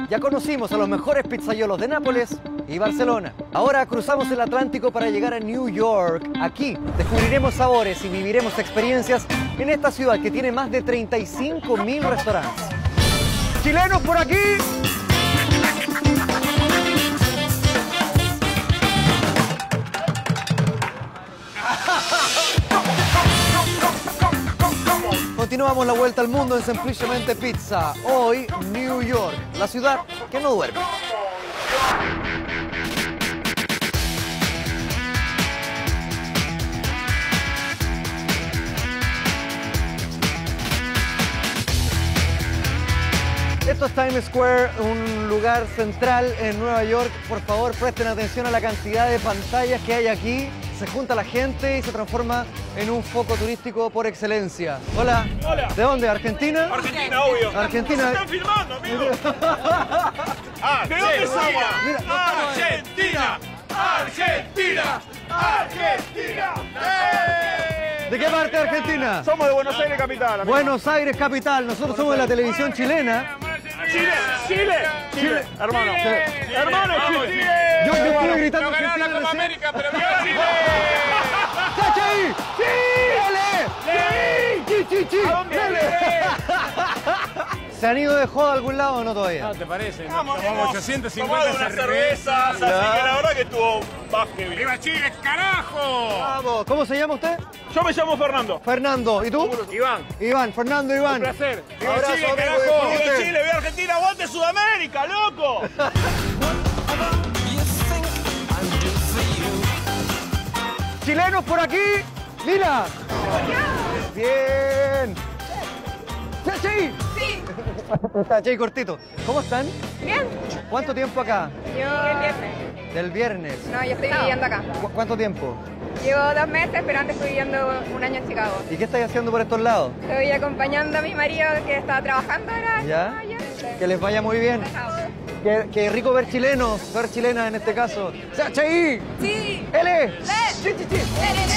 Ya conocimos a los mejores pizzaiolos de Nápoles y Barcelona. Ahora cruzamos el Atlántico para llegar a New York. Aquí descubriremos sabores y viviremos experiencias en esta ciudad que tiene más de 35.000 restaurantes. ¡Chilenos por aquí! Continuamos la vuelta al mundo en Semplicemente Pizza. Hoy, New York, la ciudad que no duerme. Esto es Times Square, un lugar central en Nueva York. Por favor, presten atención a la cantidad de pantallas que hay aquí. Se junta la gente y se transforma en un foco turístico por excelencia. Hola. Hola. ¿De dónde? ¿Argentina? Argentina, obvio. Argentina. Se están filmando, amigo. ¿De dónde somos? Argentina. Argentina. Argentina. ¿De qué parte de Argentina? Somos de Buenos Aires capital, amigo. Buenos Aires capital. Nosotros somos de la televisión chilena. Chile, Chile, Chile, hermano. Sí. Hermano, Chile. Yo estuve gritando No ganaron la Argentina Copa recién. América, pero viva Chile. ¡Chachi! ¡Sí! ¡Sí, sí, sí! ¿A dónde? ¡Dale! ¿Se han ido de joda a algún lado o no todavía? ¿Te parece? Vamos, Tomamos hemos 850 tomado unas cervezas, así que la verdad que estuvo más que bien. ¡Viva Chile, carajo! Vamos. ¿Cómo se llama usted? Yo me llamo Fernando. Fernando. ¿Y tú? Iván, Iván. Fernando Iván. un placer. ¡Viva Abrazo, Chile, amigo, carajo! disfrute. ¡Viva Chile, viva Argentina! ¡Aguante Sudamérica, loco! ¿Chilenos por aquí? ¡Mira! ¡Bien! ¡Chachi! Sí, Chachi cortito. ¿Cómo están? bien. ¿Cuánto tiempo acá? Yo el viernes. Del viernes. No, yo estoy viviendo acá. ¿Cuánto tiempo? Llevo 2 meses, pero antes estoy viviendo un año en Chicago. ¿Y qué estáis haciendo por estos lados? Estoy acompañando a mi marido que está trabajando ahora. ¿Ya? allá. Que les vaya muy bien. Qué rico ver chilenos, ver chilenas en este caso. ¡Chachi! Sí. ¡Ele! ¡Sí, sí, sí!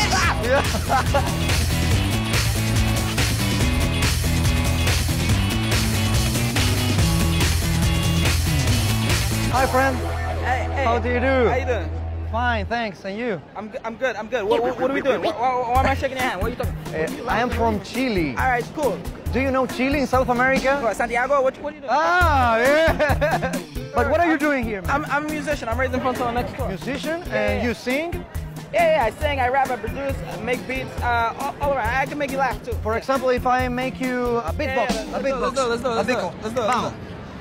Hi, friend. Hey, How do you do? How you doing? Fine, thanks. And you? I'm good. I'm good. What are we doing? Why am I shaking your hand? What are you talking? I am from Chile. All right, cool. Do you know Chile in South America? What, Santiago? What are you doing? Ah, yeah. But what are you doing here, man? I'm a musician. I'm raised in Frontona next door. Musician? Yeah. And you sing? Yeah, I sing, I rap, I produce, I make beats, all around. I can make you laugh too. For example, if I make you a beatbox. Yeah, A beatbox. let's do it. A beatbox. Let's do it. Vamos.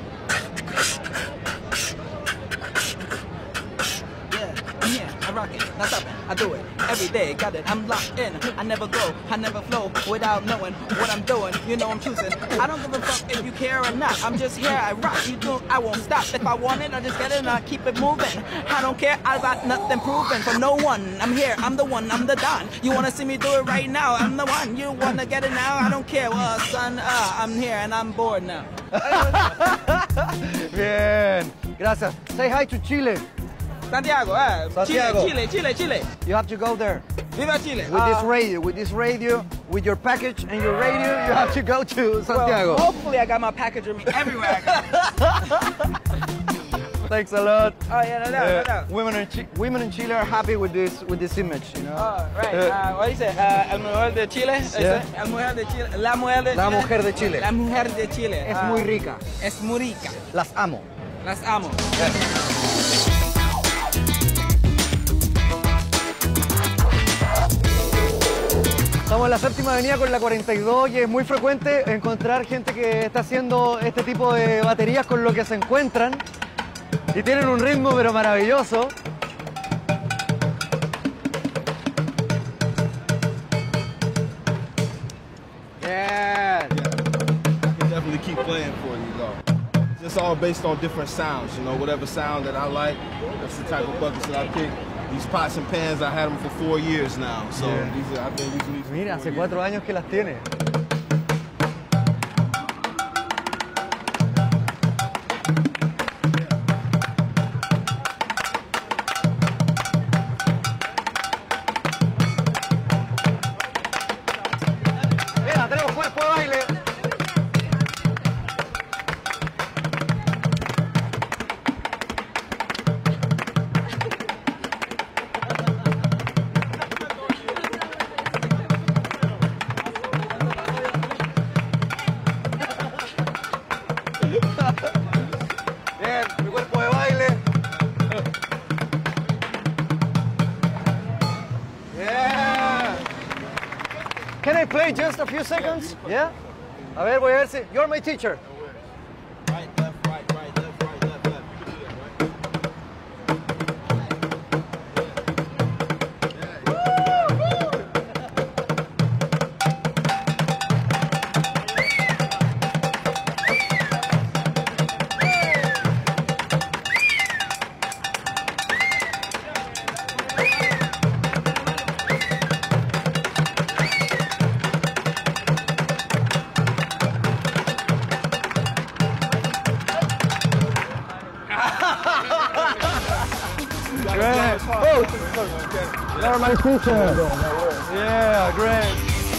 Yeah, I rock it, not stopping, I do it every day, got it, I'm locked in, I never go, I never flow without knowing what I'm doing, you know I'm choosing, I don't give a fuck if you care or not, I'm just here, I rock, you do, I won't stop, if I want it, I just get it and I keep it moving, I don't care, I got nothing proven for no one, I'm here, I'm the one, I'm the Don, you wanna see me do it right now, I'm the one, you wanna get it now, I don't care, well son, I'm here and I'm bored now. Bien. Gracias. Say hi to Chile. Santiago, Santiago. Chile. You have to go there. Viva Chile. With this radio, with your package and your radio, you have to go to Santiago. Well, hopefully I got my package with me everywhere I go. Thanks a lot. Oh yeah, no doubt. Women in Chile are happy with this image, you know. Oh, right. What do you say? El mujer de Chile. Yeah. El mujer de Chile. La mujer de Chile. La mujer de Chile. La mujer de Chile. Es muy rica. Es muy rica. Las amo. Las amo. Estamos en la séptima avenida con la 42 y es muy frecuente encontrar gente que está haciendo este tipo de baterías con lo que se encuentran y tienen un ritmo pero maravilloso. Yeah. I can definitely keep playing for you though. It's all based on different sounds, you know, whatever sound that I like, that's the type of buckets that I pick. These pots and pans, I had them for 4 years now, so Yeah. I've been using these for Mira, 4 hace years. 4 años que las tiene. Mira, tenemos cuerpo de baile. wait just a few seconds? Yeah? A ver, voy a ver si... You're my teacher. Right, left, right, right, left, right, left, left. You can do that, right? Great. Oh, you're my teacher. Yeah, great.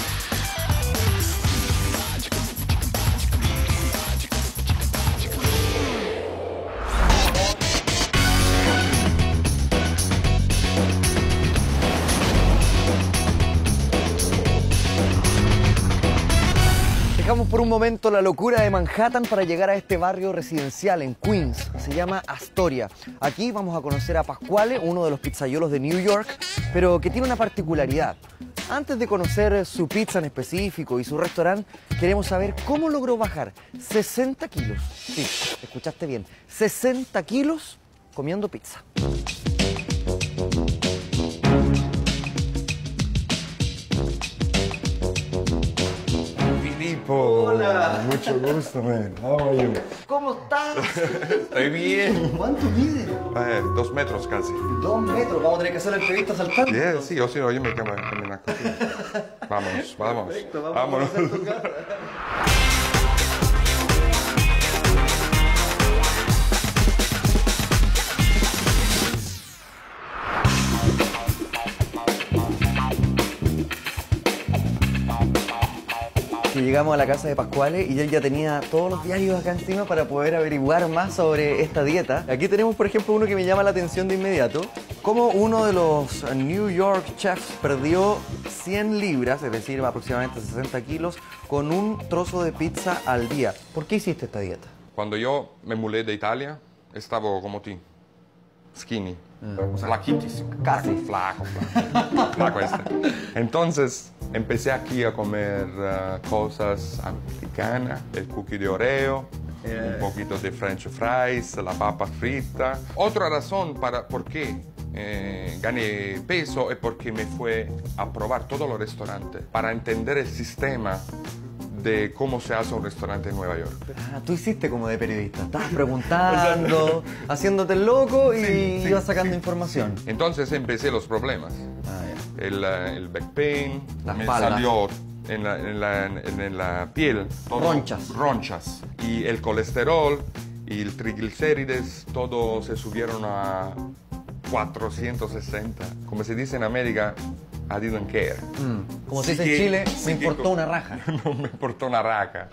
Dejamos por un momento la locura de Manhattan para llegar a este barrio residencial en Queens. Se llama Astoria. Aquí vamos a conocer a Pasquale, uno de los pizzaiolos de New York, pero que tiene una particularidad. Antes de conocer su pizza en específico y su restaurante, queremos saber cómo logró bajar 60 kilos. Sí, escuchaste bien, 60 kilos comiendo pizza. Hola. Mucho gusto, man. How are you? ¿Cómo estás? Estoy bien. ¿Cuánto mide? 2 metros casi. 2 metros. Vamos a tener que hacer la entrevista saltando. Yeah, sí, o si no, yo me quedo caminar contigo. Vámonos, vamos. Perfecto, vamos Vámonos. a conocer tu casa. Que llegamos a la casa de Pasquale y él ya tenía todos los diarios acá encima para poder averiguar más sobre esta dieta. Aquí tenemos, por ejemplo, uno que me llama la atención de inmediato. Cómo uno de los New York chefs perdió 100 libras, es decir, aproximadamente 60 kilos, con un trozo de pizza al día. ¿Por qué hiciste esta dieta? Cuando yo me mudé de Italia, estaba como tú. Skinny. Flaquitísimo. Casi. Flaco. Flaco este. Entonces empecé aquí a comer cosas americanas, el cookie de Oreo, un poquito de French fries, la papa frita. Otra razón por qué gané peso es porque me fue a probar todos los restaurantes para entender el sistema de cómo se hace un restaurante en Nueva York. Ah, tú hiciste como de periodista. Estabas preguntando, haciéndote el loco y ibas sacando información. Entonces empecé los problemas. Ah, ya. El back pain, La me espalda. salió en la piel todo, ronchas. Y el colesterol y el triglicérides, todo se subieron a 460. Como se dice en América, I didn't care. Como se dice en Chile, me importó una raja. No me importó una raca.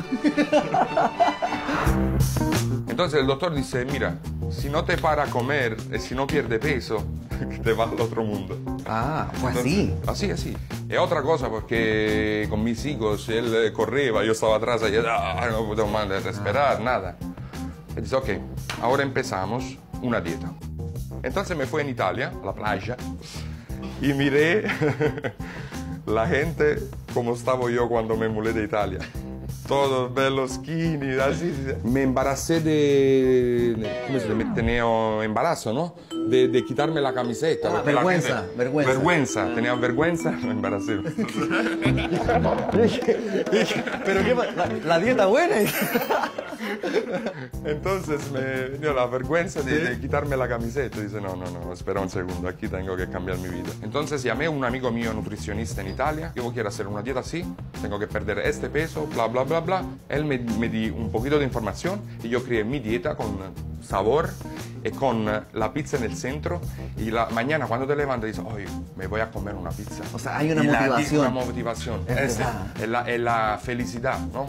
Entonces el doctor dice, mira, si no te para a comer y si no pierde peso, te vas al otro mundo. Ah, fue así. Así. Y otra cosa, porque con mis hijos, él corría, yo estaba atrás y no podía más respirar, nada. Y dice, ok, ahora empezamos una dieta. Entonces me fui en Italia, a la playa, y miré la gente como estaba yo cuando me mudé de Italia. Todos bellos skinny, así. Me embaracé ¿cómo se dice? Tenía embarazo, ¿no? De quitarme la camiseta. Porque la vergüenza. Tenía vergüenza, me embaracé. Pero qué la dieta buena. Entonces me dio la vergüenza de quitarme la camiseta. Dice, no, espera un segundo, aquí tengo que cambiar mi vida. Entonces llamé a un amigo mío nutricionista en Italia. Yo quiero hacer una dieta así, tengo que perder este peso, bla, bla, bla, bla. Él me dio un poquito de información y yo creé mi dieta con sabor y con la pizza en el centro. Y la mañana cuando te levantas dices, oye, me voy a comer una pizza. O sea, hay una Y motivación. Una motivación. Es la felicidad, ¿no?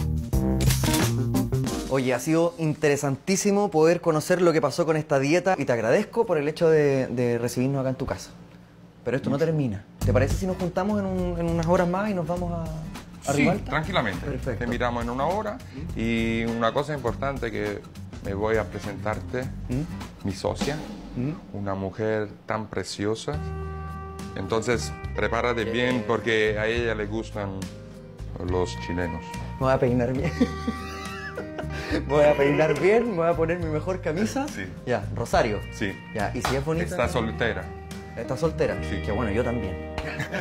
Oye, ha sido interesantísimo poder conocer lo que pasó con esta dieta y te agradezco por el hecho de recibirnos acá en tu casa. Pero esto no termina. ¿Te parece si nos juntamos en unas horas más y nos vamos a Sí, Rivalta? tranquilamente. Perfecto. Te miramos en una hora. Y una cosa importante que me voy a presentarte, mi socia, una mujer tan preciosa. Entonces, prepárate bien porque a ella le gustan los chilenos. Me voy a peinar bien. Me voy a peinar bien, me voy a poner mi mejor camisa. Sí. Ya, Rosario. Sí. Ya, y si es bonita. Está soltera. ¿Está soltera? Sí. Que bueno, yo también.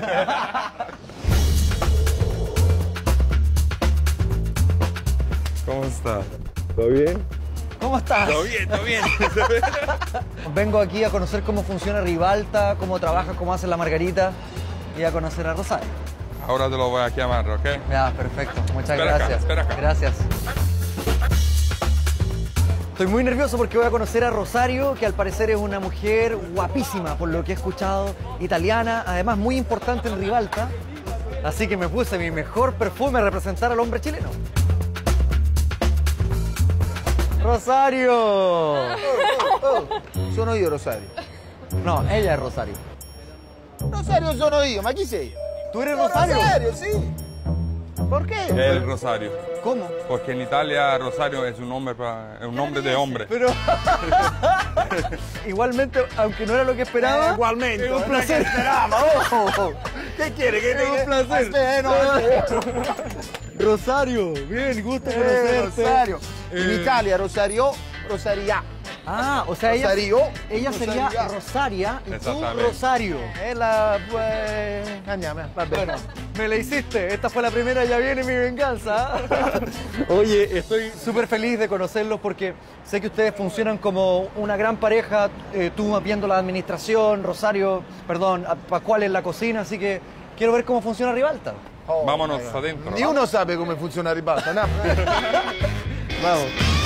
¿Cómo está? ¿Todo bien? ¿Cómo estás? Todo bien, todo bien. Vengo aquí a conocer cómo funciona Ribalta, cómo trabaja, cómo hace la margarita y a conocer a Rosario. Ahora te lo voy a llamar, ¿ok? Ya, perfecto. Muchas Espera acá, gracias. espera acá. Gracias. Estoy muy nervioso porque voy a conocer a Rosario, que al parecer es una mujer guapísima, por lo que he escuchado, italiana, además muy importante en Ribalta. Así que me puse mi mejor perfume a representar al hombre chileno. ¡Rosario! Sono io Rosario. No, ella es Rosario. Rosario sono io, ma chi sei? ¿Tú eres Rosario? Rosario, sí. ¿Por qué? El Rosario. ¿Cómo? Porque en Italia Rosario es un nombre, de hombre. Pero igualmente, aunque no era lo que esperaba, Igualmente. es un placer. ¿Qué quiere? ¿Qué Es un placer. Rosario, bien, gusto conocerte. Rosario. In Italia Rosario, Rosaria. Ah, o sea, Rosario. ella sería Rosaria. Rosaria y tú Exactamente. Rosario. E la... Andiamo, va bene. Bueno, me la hiciste. Esta fue la primera, ya viene mi venganza. Oye, estoy súper feliz de conocerlos porque sé que ustedes funcionan como una gran pareja. Tú viendo la administración, Rosario, perdón, Pascual en la cocina, así que quiero ver cómo funciona Ribalta. Oh, Vámonos my God. adentro. Ni uno sabe come funziona Ribalta, no? Vamos.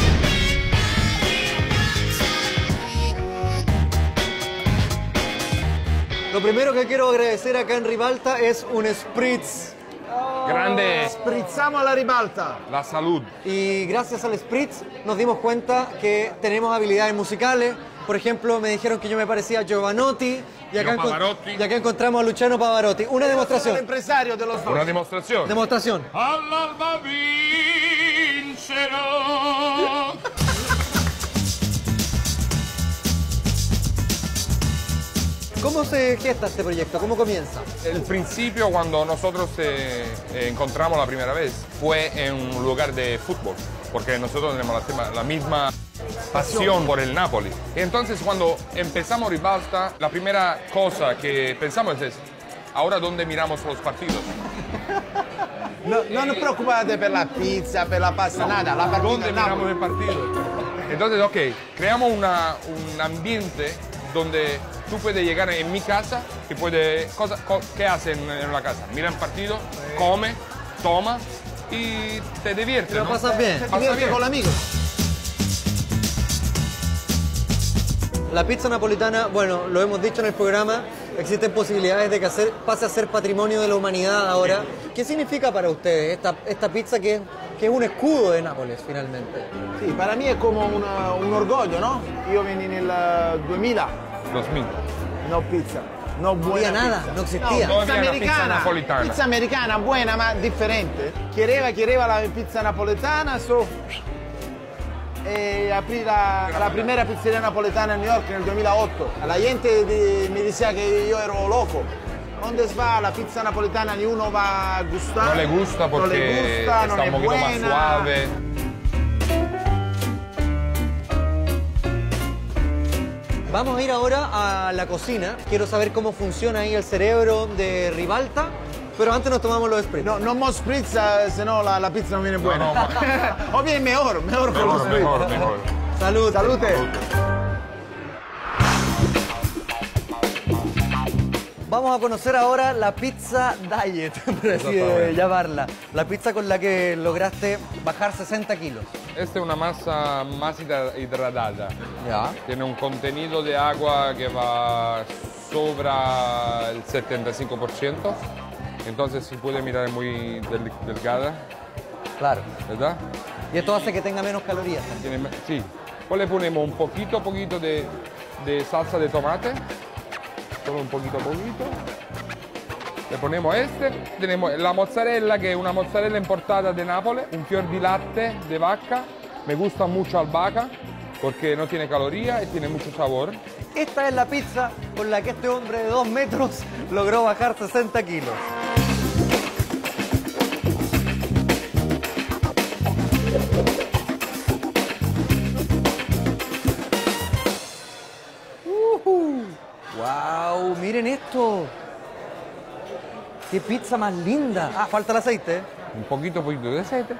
Lo primero que quiero agradecer acá en Ribalta es un spritz. Grande. Sprizziamo alla Ribalta. La salud. Y gracias al spritz nos dimos cuenta que tenemos habilidades musicales. Por ejemplo, me dijeron que yo me parecía a Giovanotti y acá, Pavarotti. y acá encontramos a Luciano Pavarotti. Una demostración. L'impresario dello sport. Una demostración. Demostración. All'alba vincerò. ¿Cómo se gesta este proyecto? ¿Cómo comienza? El principio, cuando nosotros encontramos la primera vez, fue en un lugar de fútbol, porque nosotros tenemos la misma pasión por el Napoli. Y entonces, cuando empezamos Ribalta, la primera cosa que pensamos es, ¿ahora dónde miramos los partidos? No, non vi preoccupate per la pizza, per la pasta, nada. La partita ¿Dónde è miramos Napoli. el partido? Entonces, ok, creamos un ambiente donde tú puedes llegar en mi casa y puedes... ¿Qué hacen en la casa? Mira el partido, come, toma y te diviertes, Lo ¿no? pasas bien. Ti Passa diverti bien. con l'amico. La pizza napolitana, bueno, lo hemos dicho en el programa, existen posibilidades de que pase a ser patrimonio de la humanidad ahora. ¿Qué significa para ustedes esta pizza que es un escudo de Nápoles finalmente? Sì, per me è come un orgoglio, no? Io venni nel 2000, 2000. no pizza, no buena había nada, pizza. no existía. No, No pizza había una pizza americana, napolitana. pizza americana buena ma differente. Chiedeva la pizza napoletana, e aprì la primera pizzeria napoletana a New York nel 2008. La gente mi diceva che io ero loco. ¿Dónde va la pizza napoletana? Ni uno va a gustar. No le gusta porque no le gusta, no está es un poquito más buena. suave. Vamos a ir ahora a la cocina. Quiero saber cómo funciona ahí el cerebro de Ribalta, pero antes nos tomamos los spritz. No, non mo sprizza, se no la pizza non viene buena. no, O viene mejor con lo spritz. Mejor. Salud. Salute. Vamos a conocer ahora la pizza diet, por así llamarla. La pizza con la que lograste bajar 60 kilos. Esta es una masa más hidratada. Ya. Tiene un contenido de agua que va sobre el 75%. Entonces se puede mirar muy delgada, Claro. ¿verdad? Y esto hace que tenga menos calorías. Sí. Pues le ponemos un poquito de salsa de tomate. Solo un poquito. Le ponemos tenemos la mozzarella, que es una mozzarella importada de Nápoles, un fior di latte de vaca. Me gusta mucho albahaca porque no tiene calorías y tiene mucho sabor. Esta es la pizza con la que este hombre de 2 metros logró bajar 60 kilos. ¡Wow! Miren esto. ¡Qué pizza más linda! Ah, falta el aceite, ¿eh? Un poquito de aceite.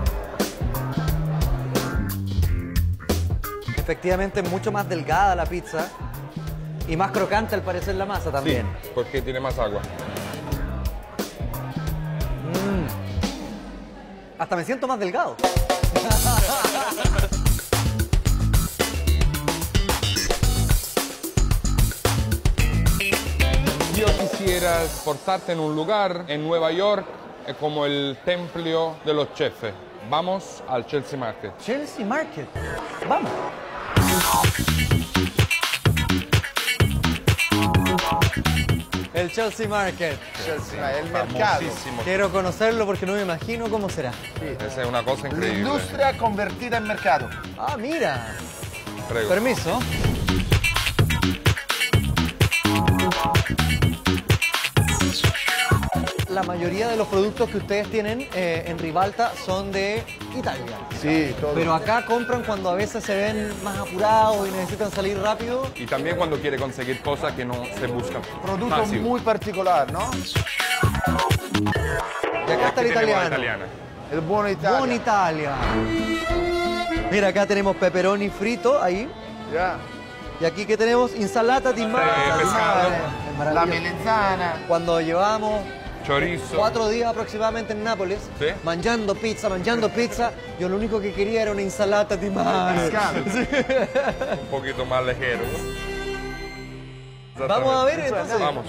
Efectivamente, mucho más delgada la pizza y más crocante al parecer la masa también. Sí, porque tiene más agua. Hasta me siento más delgado. Yo quisiera portarte en un lugar en Nueva York como el templo de los chefs. Vamos al Chelsea Market. Chelsea Market. Vamos. El Chelsea Market. El mercado. Famosísimo. Quiero conocerlo porque no me imagino cómo será. Esa es una cosa increíble. Industria convertida en mercado. Ah, mira. Prego. Permiso. La mayoría de los productos que ustedes tienen en Ribalta son de Italia. Sí, todo. Pero acá compran cuando a veces se ven más apurados y necesitan salir rápido. Y también cuando quiere conseguir cosas que no se buscan. Producto fácil. muy particular, ¿no? Y acá está el Aquí tenemos la italiano. italiana. El buono Italia. Buon Italia. Mira, acá tenemos pepperoni frito ahí. Ya. Y aquí que tenemos insalata di mare. pescado. Es La maravilloso. melenzana. Cuando llevamos Chorizo. 4 días aproximadamente en Nápoles, Sí. mangiando pizza, yo lo único que quería era una insalata di mare. Pescado. Un poquito más ligero. Vamos a ver entonces. Vamos.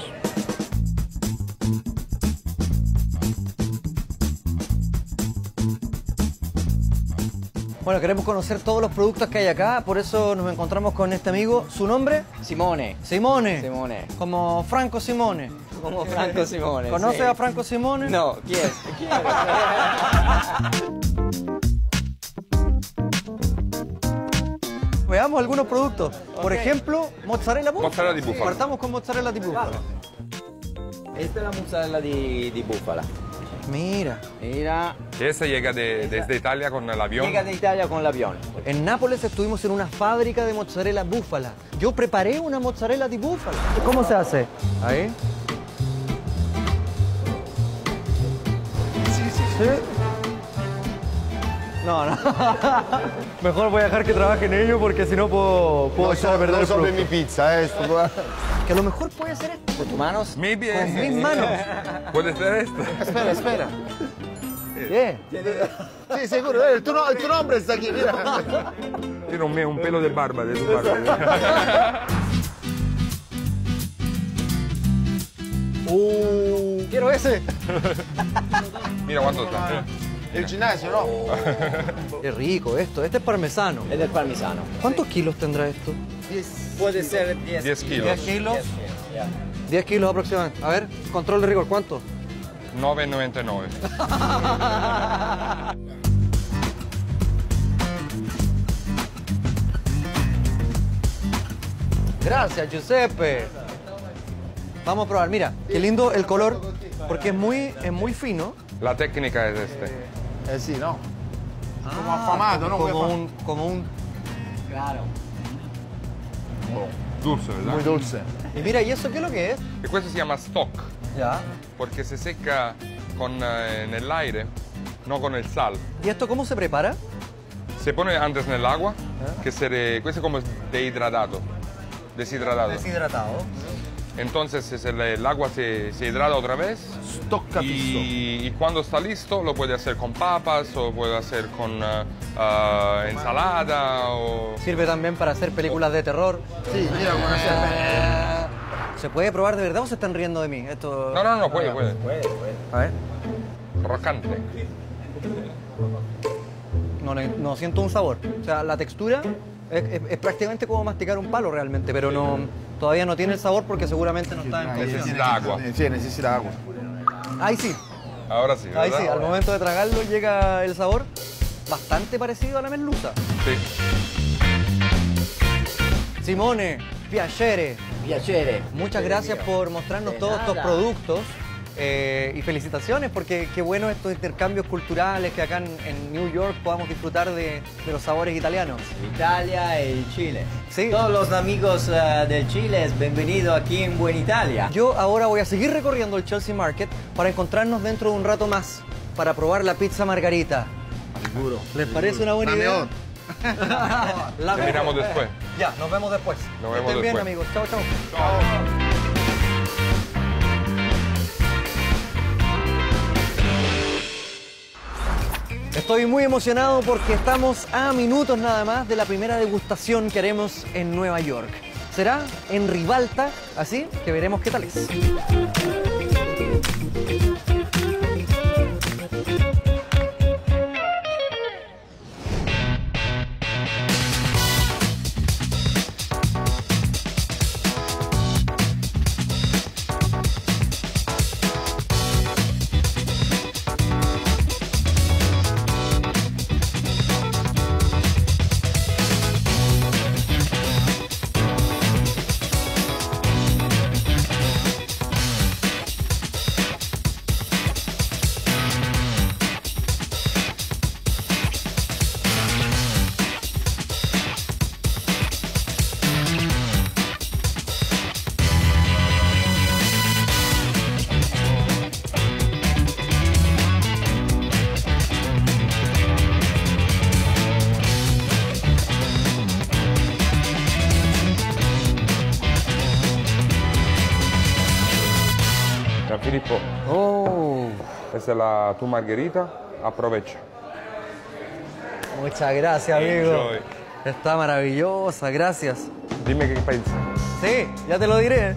Bueno, queremos conocer todos los productos que hay acá, por eso nos encontramos con este amigo. ¿Su nombre? Simone. Simone. Simone. Como Franco Simone. Como Franco Simone. ¿Conoce sí. a Franco Simone? No, ¿quién es? ¿Quién es? Veamos algunos productos. Por ejemplo, mozzarella búfala. Mozzarella di búfala. Partamos con mozzarella di búfala. Esta es la mozzarella di búfala. Mira, Mira, Esta llega desde Italia con el avión. llega de Italia con el avión. en Nápoles estuvimos en una fábrica de mozzarella búfala. Yo preparé una mozzarella di búfala. ¿Cómo se hace? Ahí. Sí. No, no. Mejor voy a dejar que trabajen ellos porque si no puedo echar a perder el sobre producto. mi pizza, esto. Que a lo mejor puede ser esto. ¿Con tus manos? Maybe Con mis manos. Puede ser esto. Espera, espera. Yeah. Sí, seguro. Tu nombre está aquí, mira. Tiene un pelo de barba de su barba. Quiero ese. Mira cuánto está. El gimnasio, ¿no? Qué rico esto. Este es parmesano. Es del parmesano. ¿Cuántos kilos tendrá esto? Puede ser 10. 10 kilos. 10 kilos. Ya. 10 kilos aproximadamente. A ver, control de rigor, ¿cuánto? 9,99. Gracias, Giuseppe. Vamos a probar. Mira, qué lindo el color, porque es muy fino. La técnica es Sí, ¿no? Como afamado, ¿no? Como un... Claro. dulce, ¿verdad? Muy dulce. Y mira, ¿y eso qué es lo que es? Y questo si llama stock, Ya. porque se seca en el aire, no con el sal. ¿Y esto cómo se prepara? Se pone antes en el agua, que questo es como deshidratado. Deshidratado. Entonces el agua se hidrata otra vez Tocca piso. y cuando está listo lo puede hacer con papas o puede hacer con ensalada o... Sirve también para hacer películas de terror. Sí, mira cómo se ¿Se puede probar de verdad o se están riendo de mí? Esto... No, puede. A ver. Rocante. No siento un sabor. O sea, la textura es prácticamente como masticar un palo realmente, pero todavía no tiene el sabor porque seguramente no está en cocción. Necesita agua. Sí, necesita agua. Ahí sí, Ahora sí, ¿verdad? ahí sí. Al momento de tragarlo llega el sabor bastante parecido a la merluza. Sí. Simone, piacere. Piacere. Muchas gracias por mostrarnos De todos estos nada. productos. Y felicitaciones porque qué bueno estos intercambios culturales que acá en New York podamos disfrutar de los sabores italianos. Italia y Chile. Sí. Todos los amigos del Chile, bienvenidos aquí en Buena Italia. Yo ahora voy a seguir recorriendo el Chelsea Market para encontrarnos dentro de un rato más para probar la pizza margarita. Seguro. ¿Les parece una buena La idea? mejor. La Te miramos después. Ya, nos vemos después. Nos Que vemos estén bien, después. amigos. Chao, chao. Estoy muy emocionado porque estamos a minutos nada más de la primera degustación que haremos en Nueva York. Será en Ribalta, así que veremos qué tal es. Filippo, Oh, esta es tu margarita, aprovecha. muchas gracias, amigo. Enjoy. Está maravillosa, gracias. Dime qué piensas. Sí, ya te lo diré.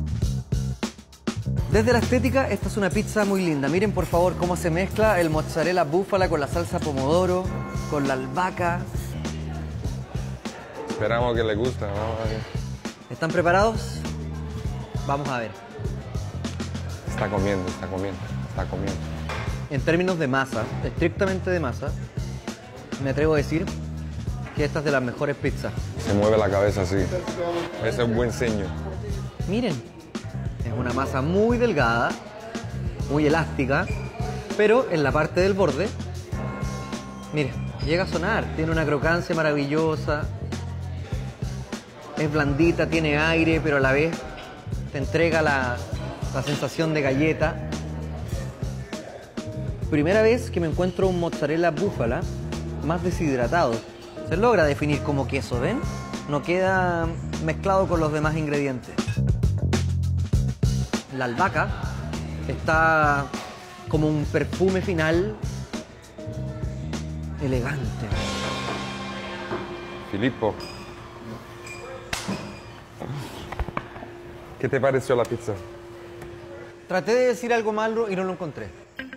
Desde la estética, esta es una pizza muy linda. Miren por favor cómo se mezcla el mozzarella búfala con la salsa pomodoro, con la albahaca. Esperamos que les guste, ¿no? ¿Están preparados? Vamos a ver. Está comiendo, está comiendo, está comiendo. En términos de masa, estrictamente de masa, me atrevo a decir que esta es de las mejores pizzas. Se mueve la cabeza así. Ese es un buen seño. Miren, es una masa muy delgada, muy elástica, pero en la parte del borde, miren, llega a sonar, tiene una crocancia maravillosa, es blandita, tiene aire, pero a la vez te entrega la sensación de galleta. Primera vez que me encuentro un mozzarella búfala más deshidratado. Se logra definir como queso, ¿ven? No queda mezclado con los demás ingredientes. La albahaca está como un perfume final elegante. Filippo, ¿qué te pareció la pizza? Traté de decir algo malo y no lo encontré.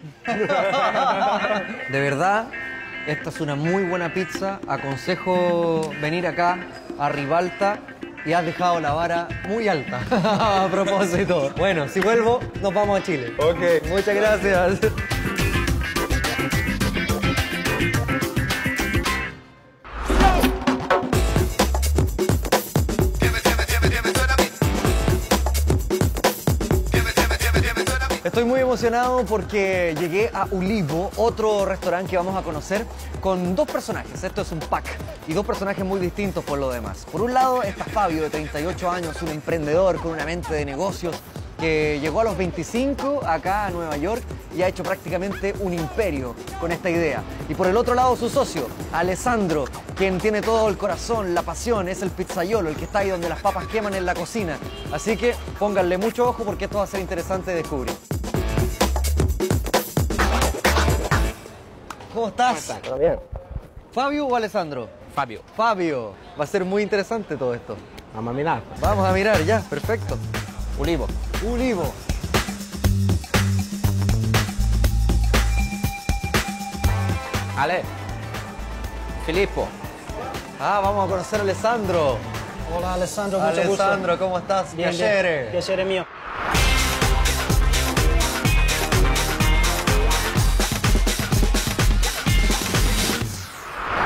De verdad, esta es una muy buena pizza. Aconsejo venir acá a Ribalta y has dejado la vara muy alta. A propósito. Bueno, si vuelvo, nos vamos a Chile. Ok. Muchas gracias. Estoy muy emocionado porque llegué a Ulivo, otro restaurante que vamos a conocer, con dos personajes. Esto es un pack y dos personajes muy distintos por lo demás. Por un lado está Fabio, de 38 años, un emprendedor con una mente de negocios que llegó a los 25 acá a Nueva York y ha hecho prácticamente un imperio con esta idea. Y por el otro lado su socio, Alessandro, quien tiene todo el corazón, la pasión, es el pizzaiolo, el que está ahí donde las papas queman en la cocina. Así que pónganle mucho ojo porque esto va a ser interesante de descubrir. ¿Cómo estás? ¿Todo bien? ¿Fabio o Alessandro? Fabio. Fabio. Va a ser muy interesante todo esto. Vamos a mirar. Vamos a mirar ya, perfecto. Ulivo. Ulivo. Ale. Filippo. Ah, vamos a conocer a Alessandro. Hola Alessandro, mucho Alessandro, ¿cómo estás? Bien, Piacere. bien. Piacere mío.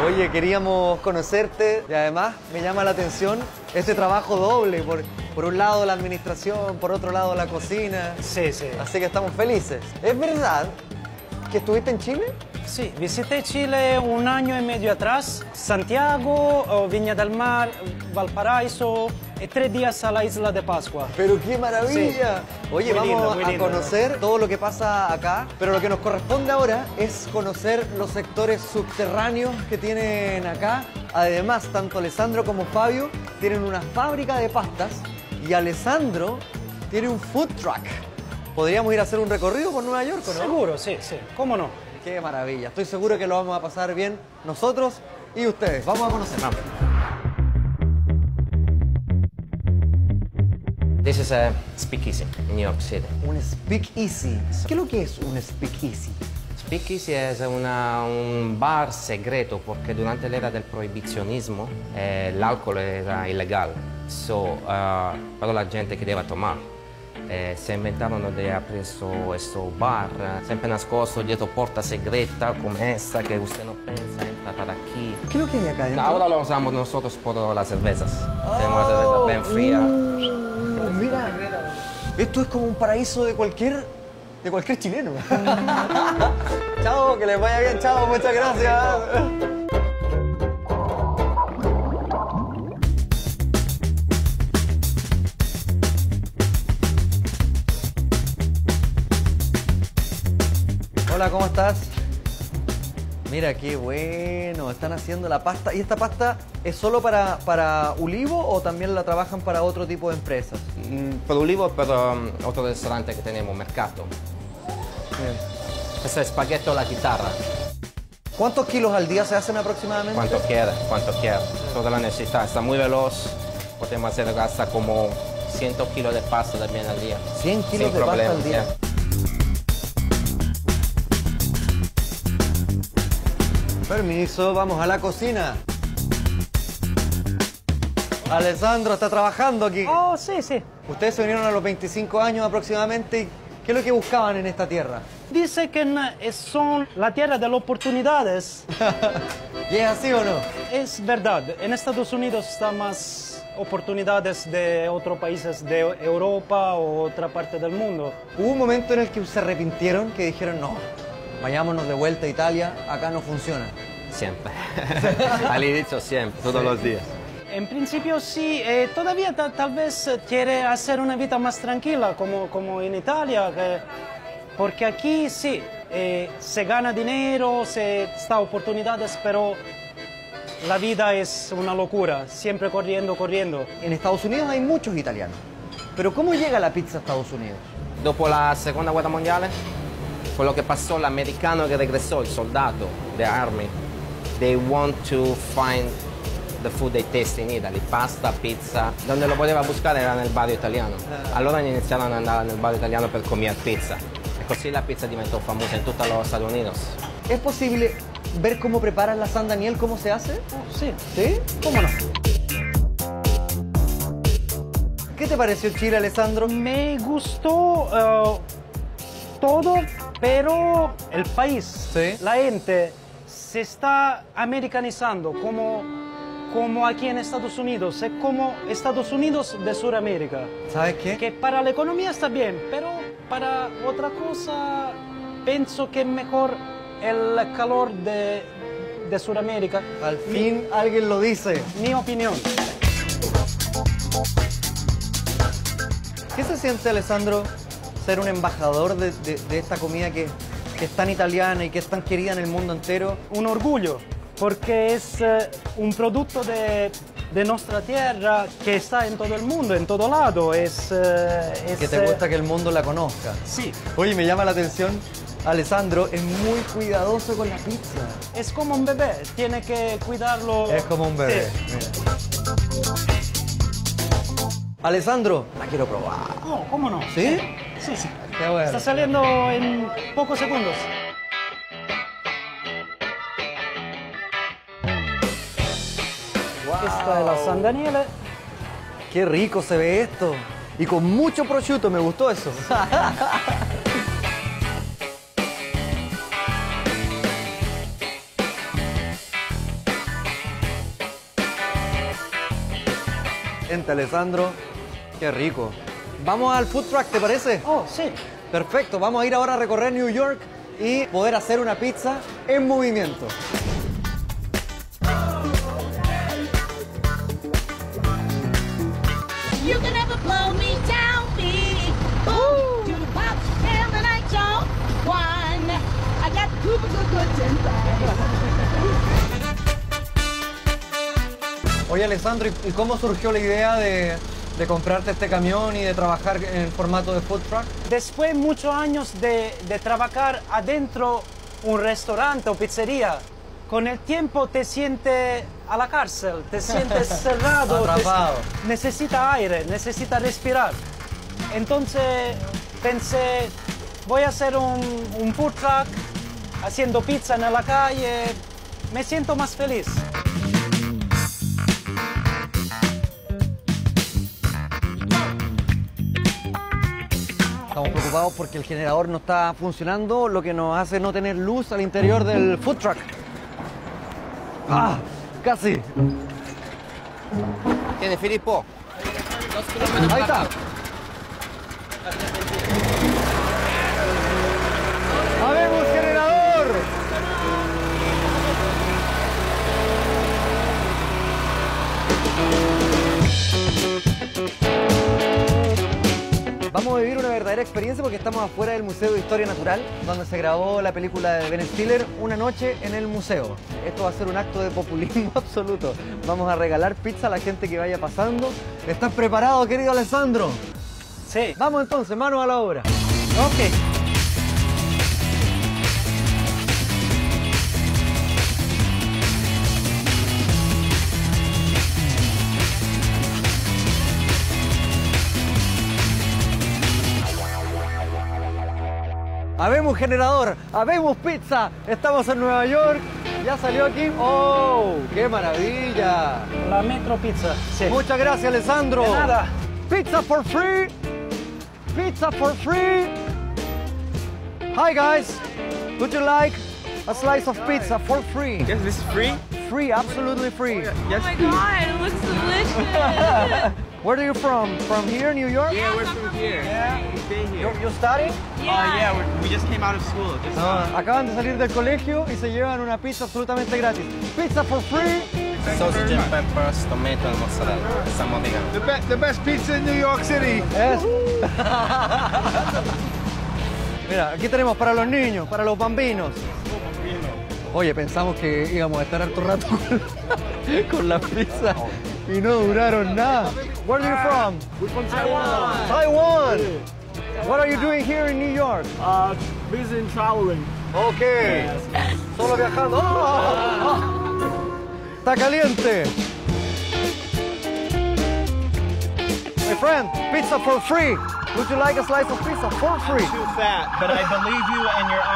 Oye, queríamos conocerte y además me llama la atención este trabajo doble. Por un lado la administración, por otro lado la cocina. Sí, sí. Así que estamos felices. ¿Es verdad que estuviste en Chile? Sí, visité Chile un año y medio atrás, Santiago, Viña del Mar, Valparaíso y 3 días a la isla de Pascua. ¡Pero qué maravilla! Sí. Oye, Muy lindo, vamos muy a lindo, conocer todo lo que pasa acá, pero lo que nos corresponde ahora es conocer los sectores subterráneos que tienen acá. Además, tanto Alessandro como Fabio tienen una fábrica de pastas y Alessandro tiene un food truck. ¿Podríamos ir a hacer un recorrido por Nueva York, o no? Seguro, sí, sí. ¿Cómo no? Qué maravilla. Estoy seguro que lo vamos a pasar bien nosotros y ustedes. Vamos a conocer. Vamos. This is a speakeasy in New York City. Un speakeasy. ¿Qué es lo que es un speakeasy? Speakeasy es un bar secreto porque durante la era del proibizionismo el alcohol era ilegal. Pero la gente quería tomar. Se inventaron de abrir questo bar, sempre nascosto dietro porta segreta como esta que usted no piensa, entra para aquí. ¿Qué es lo que hay acá adentro? Ahora lo usamos nosotros por las cervezas. Tenemos una cerveza bien fría. Mira, esto es como un paraíso de cualquier chileno. Chao, que les vaya bien, chao, muchas gracias. Hola, ¿cómo estás? Mira, qué bueno, están haciendo la pasta. ¿Y esta pasta es solo para Ulivo o también la trabajan para otro tipo de empresas? Para Ulivo, para otro restaurante que tenemos, Mercato. Bien. Este es spaghetto a la guitarra. ¿Cuántos kilos al día se hacen aproximadamente? Cuanto quiera. Toda la necesidad. Está muy veloz. Podemos hacer hasta como 100 kilos de pasta también al día. 100 kilos Sin de problema, pasta al día. yeah. Permiso, vamos a la cocina. Alessandro está trabajando aquí. Oh, sí, sí. Ustedes se vinieron a los 25 años aproximadamente. ¿Qué es lo que buscaban en esta tierra? Dice que son la tierra de las oportunidades. ¿Y es así o no? Es verdad. En Estados Unidos están más oportunidades de otros países de Europa o otra parte del mundo. ¿Hubo un momento en el que se arrepintieron, que dijeron no, vayámonos de vuelta a Italia, acá no funciona? Siempre. Al inicio siempre, todos los días. En principio sí, todavía tal vez quiere hacer una vida más tranquila como en Italia, porque aquí sí, se gana dinero, se da oportunidades, pero la vida es una locura, siempre corriendo. En Estados Unidos hay muchos italianos, pero ¿cómo llega la pizza a Estados Unidos? Dopo la Segunda Guerra Mondiale, fue lo que pasó, el americano que regresó, el soldado de Army, they want to find the food they taste in Italy, pasta, pizza. Donde lo poteva buscare era nel barrio italiano. Allora iniziarono ad andare nel barrio italiano per comer pizza. E così la pizza diventò famosa in tutti los Estados Unidos. ¿Es posible ver cómo preparan la San Daniel, cómo se hace? Sí. ¿Sí? ¿Cómo no? ¿Qué te pareció Chile, Alessandro? Me gustó todo, pero el país, Sí. la gente se está americanizando como aquí en Estados Unidos, es como Estados Unidos de Sudamérica. ¿Sabes qué? Que para la economía está bien, pero para otra cosa pienso que es mejor el calor de Sudamérica. Al fin alguien lo dice. Mi opinión. ¿Qué se siente, Alessandro, ser un embajador de esta comida que es tan italiana y que es tan querida en el mundo entero? Un orgullo, porque es un producto de nuestra tierra que está en todo el mundo, en todo lado. Que te gusta que el mundo la conozca. Sí. Oye, me llama la atención, Alessandro es muy cuidadoso con la pizza. Es como un bebé, tiene que cuidarlo. Es como un bebé. Sí. Mira. Alessandro, la quiero probar. Oh, ¿cómo no? ¿Sí? Sí, sí. Qué bueno. Está saliendo en pocos segundos. Esta es la San Daniele. Qué rico se ve esto. Y con mucho prosciutto, me gustó eso. Excelente, Alessandro. Qué rico. Vamos al food truck, ¿te parece? Oh, sí. Perfecto, vamos a ir ahora a recorrer New York y poder hacer una pizza en movimiento. You can never blow me down, me. Boom, to the pop, and the night show. One, I got good and bad. Oye, Alessandro, ¿y cómo surgió la idea de comprarte este camión y de trabajar en formato de food truck? Después de muchos años de trabajar adentro un restaurante o pizzería, con el tiempo te sientes a la cárcel, te sientes cerrado, atrapado. Necesita aire, necesita respirar. Entonces pensé, voy a hacer un food truck haciendo pizza en la calle, me siento más feliz. Estamos preocupados porque el generador no está funcionando, lo que nos hace no tener luz al interior del food truck. ¡Ah! ¡Casi! Tiene Filippo. Ahí está. ¡Habemos generador! Vamos a vivir una verdadera experiencia porque estamos afuera del Museo de Historia Natural, donde se grabó la película de Ben Stiller, Una noche en el museo. Esto va a ser un acto de populismo absoluto. Vamos a regalar pizza a la gente que vaya pasando. ¿Estás preparado, querido Alessandro? Sí. Vamos entonces, manos a la obra. Ok. Habemos generador, habemos pizza. Estamos en Nueva York. Ya salió aquí. ¡Oh! ¡Qué maravilla! La Metro Pizza. Sí. Muchas gracias, Alessandro. De nada. Pizza for free. Pizza for free. Hi guys. Would you like a slice of pizza for free? Yes, this is free? Free, absolutely free. Yes, Oh my God, it looks delicious. Where are you from? From here, New York? Yeah, we're from here. Yeah, we stay here. You studying? Yeah, we just came out of school. Just, Acaban de salir del colegio y se llevan una pizza absolutamente gratis. Pizza for free. Sausage and peppers, tomato and mozzarella. Estamos digamos. The best pizza in New York City. Es. Mira, aquí tenemos para los niños, para los bambinos. Oye, pensamos que íbamos a estar harto rato con la pizza y no duraron nada. Where are you from? We're from Taiwan. Taiwan. What are you doing here in New York? Visiting, traveling. Okay. Solo viajando. Está caliente. My friend, pizza for free. Would you like a slice of pizza for free? I'm too fat, but I believe you and you're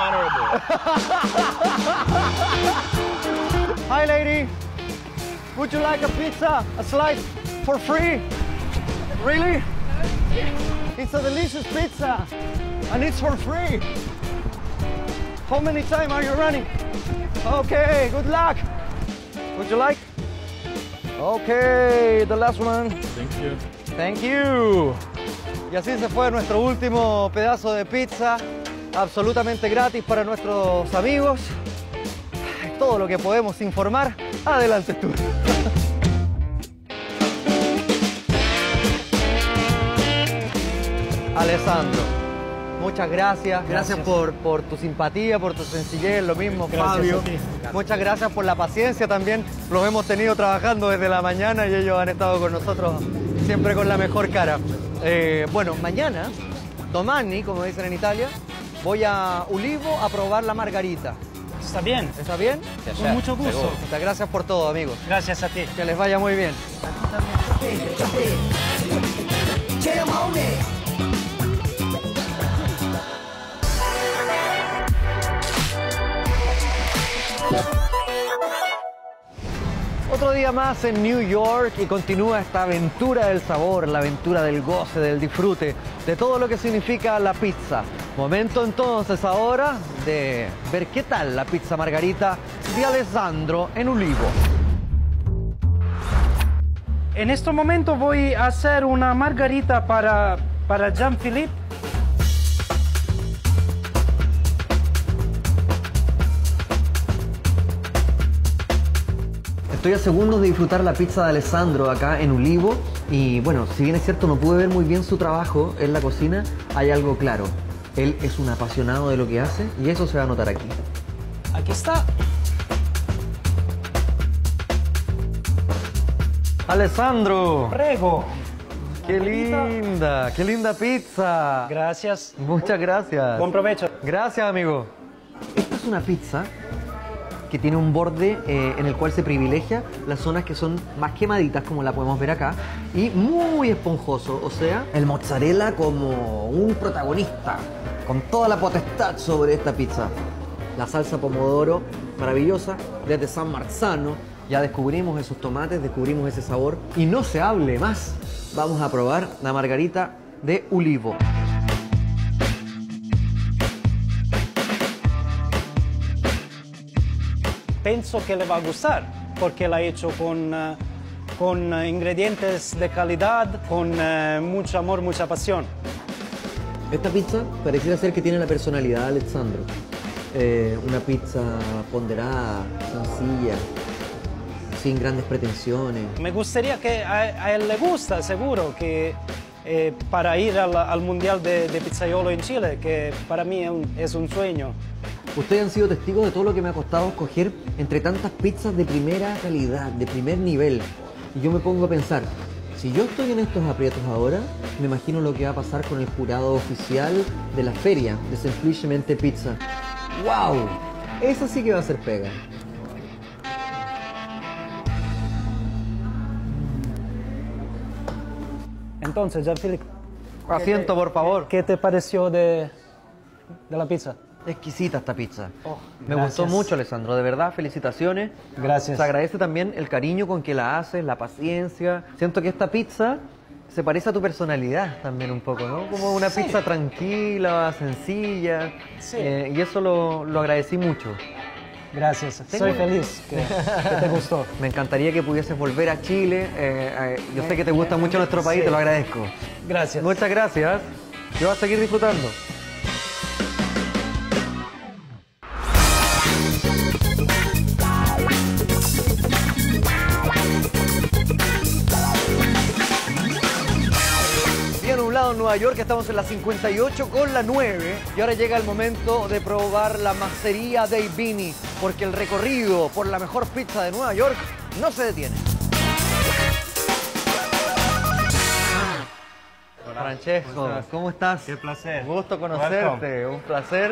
honorable. Hi, lady. Would you like a pizza, a slice for free? Really? It's a delicious pizza, and it's for free. How many times are you running? Okay, good luck. Would you like? Okay, the last one. Thank you. Thank you. Y así se fue nuestro último pedazo de pizza, absolutamente gratis para nuestros amigos. Todo lo que podemos informar, adelante tú. Alessandro, muchas gracias. Gracias por tu simpatía, por tu sencillez, lo mismo Fabio. Muchas gracias por la paciencia también. Los hemos tenido trabajando desde la mañana y ellos han estado con nosotros siempre con la mejor cara. Bueno, mañana, domani, como dicen en Italia, voy a Ulivo a probar la margarita. Está bien. ¿Está bien? Con mucho gusto. Muchas gracias por todo, amigos. Gracias a ti. Que les vaya muy bien. Otro día más en New York y continúa esta aventura del sabor, la aventura del goce, del disfrute, de todo lo que significa la pizza. Momento entonces ahora de ver qué tal la pizza margarita de Alessandro en Ulivo. En este momento voy a hacer una margarita para Jean-Philippe. Estoy a segundos de disfrutar la pizza de Alessandro acá en Ulivo y bueno, si bien es cierto no pude ver muy bien su trabajo en la cocina, hay algo claro. Él es un apasionado de lo que hace y eso se va a notar aquí. Aquí está. Alessandro. Prego. Qué linda pizza. Gracias. Muchas gracias. Buen provecho. Gracias, amigo. Esta es una pizza que tiene un borde en el cual se privilegia las zonas que son más quemaditas, como la podemos ver acá, y muy esponjoso, o sea, el mozzarella como un protagonista, con toda la potestad sobre esta pizza. La salsa pomodoro, maravillosa, desde San Marzano. Ya descubrimos esos tomates, descubrimos ese sabor, y no se hable más. Vamos a probar la margarita de Ulivo. Pienso que le va a gustar porque la he hecho con ingredientes de calidad, con mucho amor, mucha pasión. Esta pizza pareciera ser que tiene la personalidad de Alessandro. Una pizza ponderada, sencilla, sin grandes pretensiones. Me gustaría que a él le gusta, seguro, que para ir al Mundial de Pizzaiolo en Chile, que para mí es un sueño. Ustedes han sido testigos de todo lo que me ha costado escoger entre tantas pizzas de primera calidad, de primer nivel. Y yo me pongo a pensar, si yo estoy en estos aprietos ahora, me imagino lo que va a pasar con el jurado oficial de la feria de Semplicemente Pizza. ¡Wow! Eso sí que va a ser pega. Entonces, Jean-Philippe, asiento, por favor. ¿Qué te pareció de la pizza? Exquisita esta pizza. Me gracias. gustó mucho, Alessandro. De verdad, felicitaciones. Gracias. Se agradece también el cariño con que la haces, la paciencia. Siento que esta pizza se parece a tu personalidad también un poco, ¿no? Como una pizza tranquila, sencilla. Sí. Y eso lo agradecí mucho. Gracias. Soy feliz que te gustó. Me encantaría que pudieses volver a Chile. Yo sé que te gusta mucho nuestro país, te lo agradezco. Gracias. Muchas gracias. Yo voy a seguir disfrutando. En Nueva York, estamos en la 58 con la 9 y ahora llega el momento de probar la Masseria dei Vini, porque el recorrido por la mejor pizza de Nueva York no se detiene. Hola, Francesco, ¿cómo estás? Qué placer. Un gusto conocerte, un placer.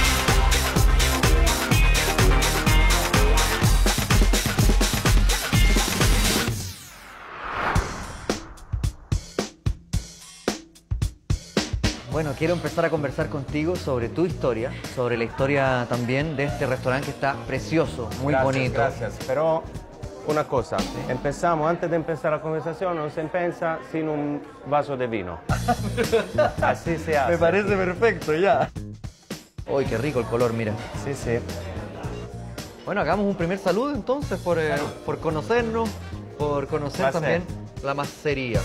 Bueno, quiero empezar a conversar contigo sobre tu historia, sobre la historia también de este restaurante que está precioso, muy bonito. Gracias, pero una cosa, empezamos, antes de empezar la conversación, no se empieza sin un vaso de vino. Así se hace. Me parece perfecto, ya. Uy, qué rico el color, mira. Sí, sí. Bueno, hagamos un primer saludo entonces por conocernos, por conocer también la Masseria.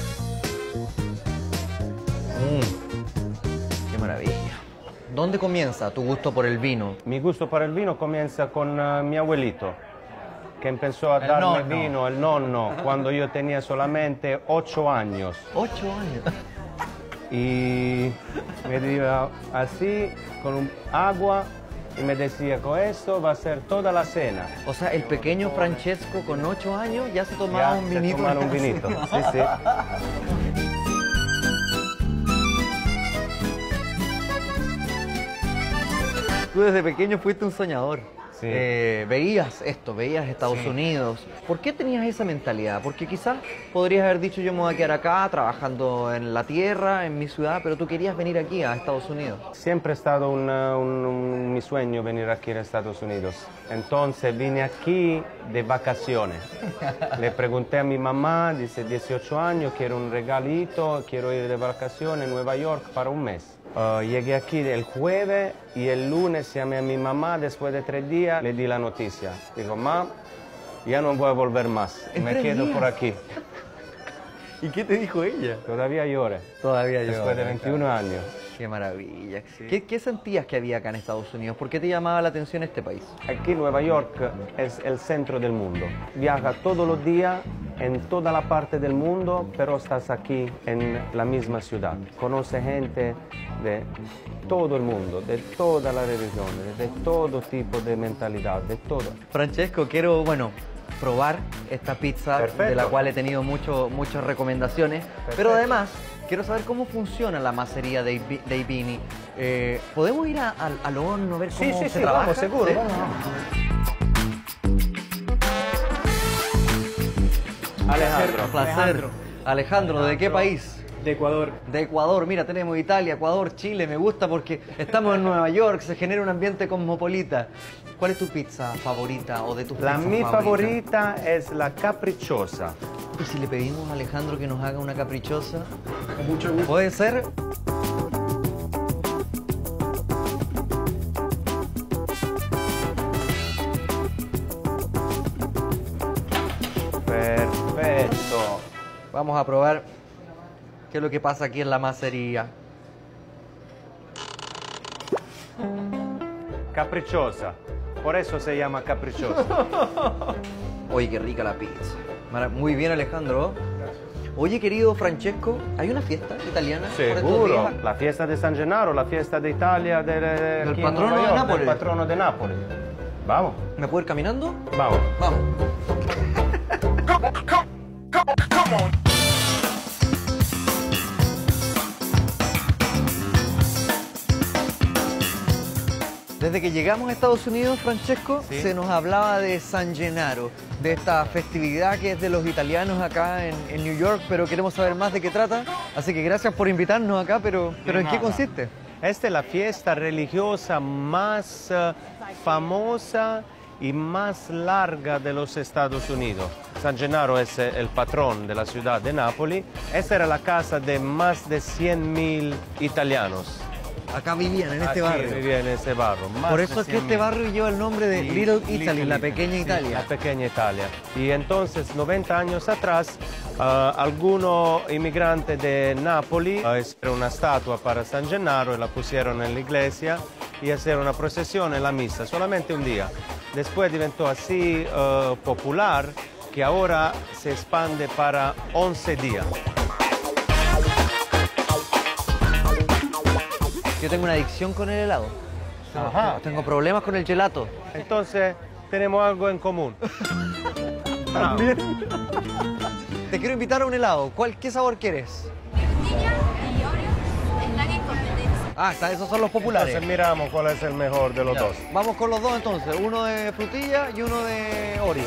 Qué maravilla. ¿Dónde comienza tu gusto por el vino? Mi gusto por el vino comienza con mi abuelito, que empezó a darme vino, el nonno, cuando yo tenía solamente 8 años. 8 años. Y me dio así, con agua, y me decía, con esto va a ser toda la cena. O sea, el pequeño Francesco con 8 años ya se tomaba un vinito. Se tomaba un vinito, sí, sí. Tú desde pequeño fuiste un soñador. Sí. Veías esto, veías Estados Unidos. ¿Por qué tenías esa mentalidad? Porque quizás podrías haber dicho yo me voy a quedar acá trabajando en la tierra, en mi ciudad, pero tú querías venir aquí a Estados Unidos. Siempre ha estado mi sueño venir aquí a Estados Unidos. Entonces vine aquí de vacaciones. Le pregunté a mi mamá, dice 18 años, quiero un regalito, quiero ir de vacaciones a Nueva York para un mes. Llegué aquí el jueves y el lunes llamé a mi mamá, después de 3 días le di la noticia. Digo, mamá, ya no voy a volver más, me quedo por aquí. ¿Y qué te dijo ella? Todavía llora. Todavía llora. Después de 21 años. Qué maravilla. ¿Qué sentías que había acá en Estados Unidos? ¿Por qué te llamaba la atención este país? Aquí Nueva York es el centro del mundo. Viaja todos los días en toda la parte del mundo, pero estás aquí en la misma ciudad. Conoce gente de todo el mundo, de todas las religiones, de todo tipo de mentalidad, de todo. Francesco, quiero, probar esta pizza. Perfecto. De la cual he tenido muchas recomendaciones. Perfecto. Pero además, quiero saber cómo funciona la masería de Bini. ¿Podemos ir al horno a ver cómo se trabaja? Vamos, seguro. ¿Sí? Vamos. Alejandro. Placer. Alejandro, ¿de qué país? De Ecuador. De Ecuador. Mira, tenemos Italia, Ecuador, Chile. Me gusta porque estamos en Nueva York, se genera un ambiente cosmopolita. ¿Cuál es tu pizza favorita o de tus pizzas Mi favoritas? favorita es la capricciosa. ¿Y si le pedimos a Alejandro que nos haga una caprichosa? Con mucho gusto. ¿Puede ser? Perfecto. Vamos a probar qué es lo que pasa aquí en la masería. Capricciosa. Por eso se llama capricciosa. Oye, qué rica la pizza. Muy bien, Alejandro. Oye, querido Francesco, ¿hay una fiesta italiana por estos Seguro. días? La fiesta de San Gennaro, la fiesta de Italia, del Del patrono de Nápoles. Del patrono de Nápoles. Vamos. ¿Me puedo ir caminando? Vamos. Vamos. Desde que llegamos a Estados Unidos, Francesco, se nos hablaba de San Gennaro, de esta festividad que es de los italianos acá en New York, pero queremos saber más de qué trata. Así que gracias por invitarnos acá, pero ¿en qué consiste? Esta es la fiesta religiosa más famosa y más larga de los Estados Unidos. San Gennaro es el patrón de la ciudad de Nápoles. Esta era la casa de más de 100.000 italianos. Acá vivían, en este barrio. Vivían en este barrio. Por eso es que este barrio lleva el nombre de Little Italy, la pequeña Italia. La pequeña Italia. Y entonces, 90 años atrás, algunos inmigrantes de Nápoles hicieron una estatua para San Gennaro y la pusieron en la iglesia y hicieron una procesión en la misa, solamente un día. Después diventó así popular que ahora se expande para 11 días. Yo tengo una adicción con el helado. Ajá. Tengo problemas con el gelato. Entonces, tenemos algo en común. También. Te quiero invitar a un helado. ¿Qué sabor quieres? Esos son los populares. Entonces miramos cuál es el mejor de los dos. Vamos con los dos entonces. Uno de frutilla y uno de Oreo.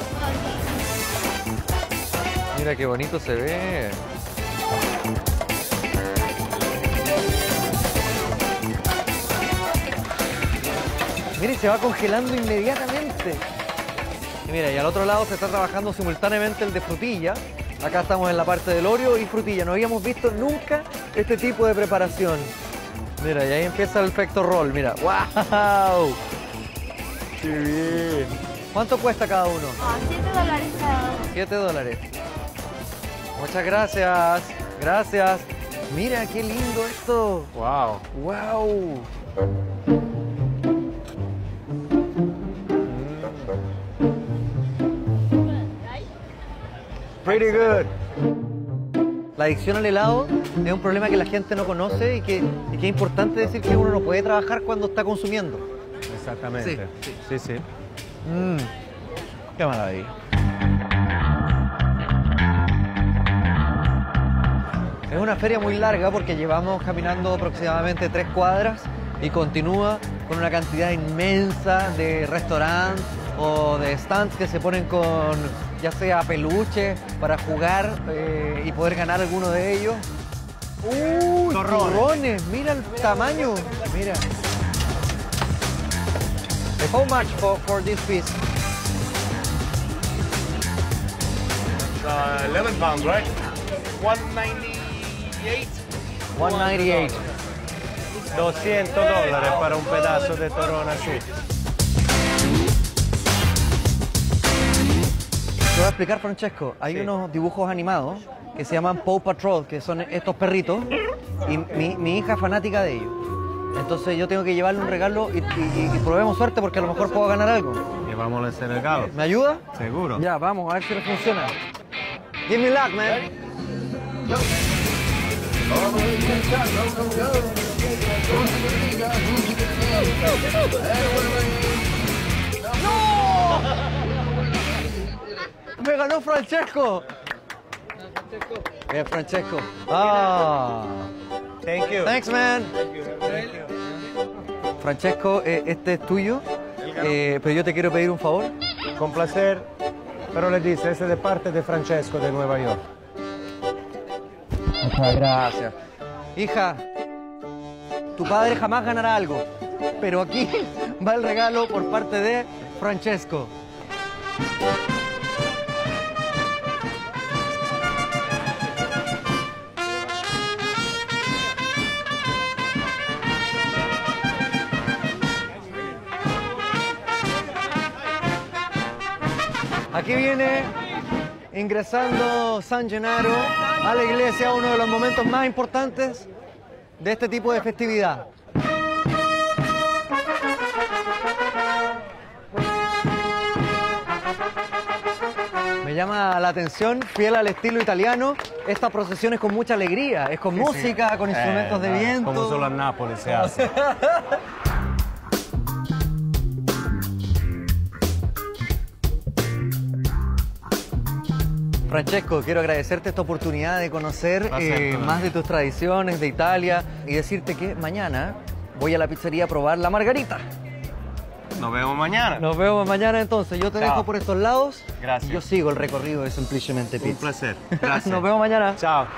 Mira qué bonito se ve. Mire, se va congelando inmediatamente. Y mira, y al otro lado se está trabajando simultáneamente el de frutilla. Acá estamos en la parte del Oreo y frutilla. No habíamos visto nunca este tipo de preparación. Mira, y ahí empieza el efecto roll, mira. ¡Wow! ¡Qué bien! ¿Cuánto cuesta cada uno? $7 cada uno. $7. Muchas gracias. Gracias. Mira, qué lindo esto. ¡Wow! ¡Wow! Pretty good. La adicción al helado es un problema que la gente no conoce y que es importante decir que uno no puede trabajar cuando está consumiendo. Exactamente. Sí. Qué maravilla. Es una feria muy larga porque llevamos caminando aproximadamente 3 cuadras y continúa con una cantidad inmensa de restaurantes o de stands que se ponen con ya sea peluches para jugar y poder ganar alguno de ellos. ¡Uy! ¡Turrones! Mira el tamaño. Mira. How much for this piece? 11 pounds, right? 198. 198. $200 para un pedazo de turrón así. voy a explicar, Francesco. Hay unos dibujos animados que se llaman Paw Patrol, que son estos perritos, y mi hija es fanática de ellos. Entonces yo tengo que llevarle un regalo y probemos suerte porque a lo mejor puedo ganar algo. Llevámosle ese regalo. ¿Me ayuda? Seguro. Ya, vamos, a ver si le funciona. Give me luck, man. ¡No! ¡Me ganó Francesco! Bien, Francesco. Thank you. Thanks, man. Francesco, este es tuyo, pero yo te quiero pedir un favor. Con placer. Pero le dice, ese es de parte de Francesco de Nueva York. Muchas gracias. Hija, tu padre jamás ganará algo, pero aquí va el regalo por parte de Francesco. Aquí viene ingresando San Gennaro a la iglesia, uno de los momentos más importantes de este tipo de festividad. Me llama la atención, fiel al estilo italiano, esta procesión es con mucha alegría, es con música, con instrumentos de viento. Como solo en Nápoles se hace. Francesco, quiero agradecerte esta oportunidad de conocer más de tus tradiciones de Italia y decirte que mañana voy a la pizzería a probar la margarita. Nos vemos mañana. Nos vemos mañana entonces. Yo te dejo por estos lados. Gracias. Y yo sigo el recorrido de Semplicemente Pizza. Un placer. Gracias. Nos vemos mañana. Chao.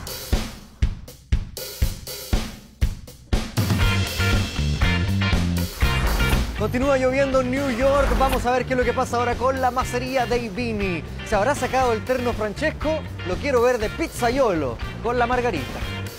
Continúa lloviendo en New York. Vamos a ver qué es lo que pasa ahora con la Masseria dei Vini. ¿Se habrá sacado el terno Francesco? Lo quiero ver de pizzaiolo con la margarita.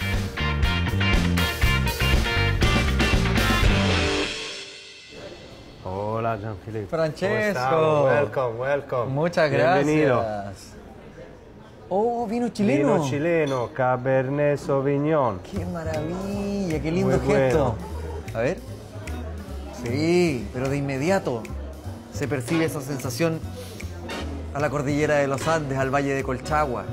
Hola, Gianfilippo. Francesco. Welcome, welcome. Muchas gracias. Bienvenido. Oh, vino chileno. Vino chileno, Cabernet Sauvignon. Qué maravilla, qué lindo Muy gesto. bueno. A ver. Sí, pero de inmediato se percibe esa sensación a la cordillera de los Andes, al Valle de Colchagua.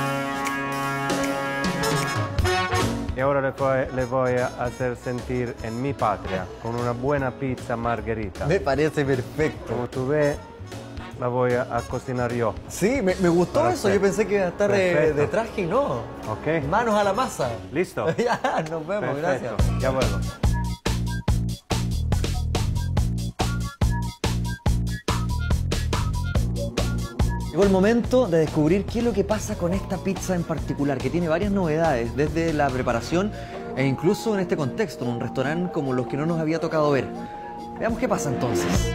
Y ahora le voy a hacer sentir en mi patria con una buena pizza margherita. Me parece perfecto. Como tú ves, la voy a cocinar yo. Sí, me gustó eso. Yo pensé que iba a estar de traje y no. Ok. Manos a la masa. ¿Listo? Ya, nos vemos, Perfecto. gracias. Ya vuelvo. Llegó el momento de descubrir qué es lo que pasa con esta pizza en particular, que tiene varias novedades, desde la preparación e incluso en este contexto, en un restaurante como los que no nos había tocado ver. Veamos qué pasa entonces.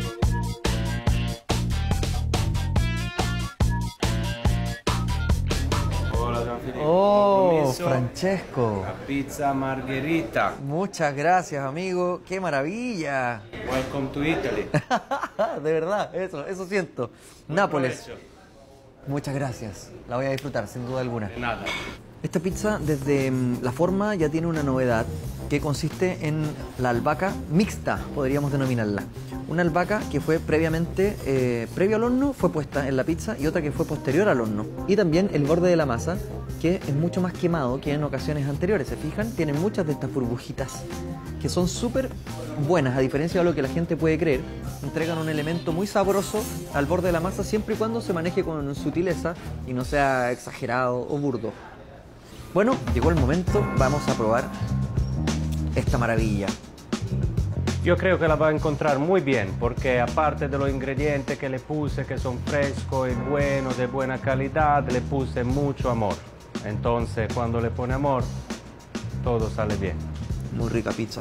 Hola, Gianfilippo. Oh, Francesco. La pizza margherita. Muchas gracias, amigo. ¡Qué maravilla! Welcome to Italy. De verdad, eso siento. Nápoles. Muchas gracias. La voy a disfrutar, sin duda alguna. De nada. Esta pizza, desde la forma, ya tiene una novedad que consiste en la albahaca mixta, podríamos denominarla. Una albahaca que fue previamente, previo al horno, fue puesta en la pizza y otra que fue posterior al horno. Y también el borde de la masa, que es mucho más quemado que en ocasiones anteriores. ¿Se fijan? Tiene muchas de estas burbujitas que son súper buenas, a diferencia de lo que la gente puede creer. Entregan un elemento muy sabroso al borde de la masa siempre y cuando se maneje con sutileza y no sea exagerado o burdo. Bueno, llegó el momento, vamos a probar esta maravilla. Yo creo que la va a encontrar muy bien, porque aparte de los ingredientes que le puse, que son frescos y buenos, de buena calidad, le puse mucho amor. Entonces, cuando le pone amor, todo sale bien. Muy rica pizza.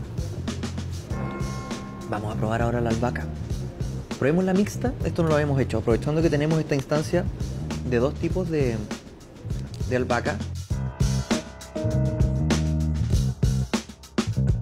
Vamos a probar ahora la albahaca. Probemos la mixta, esto no lo habíamos hecho, aprovechando que tenemos esta instancia de dos tipos de albahaca.